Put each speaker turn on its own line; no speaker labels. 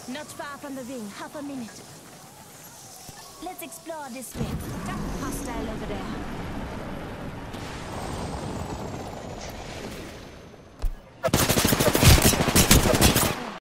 Not far from the ring, half a minute. Let's explore this way. Hostile over there.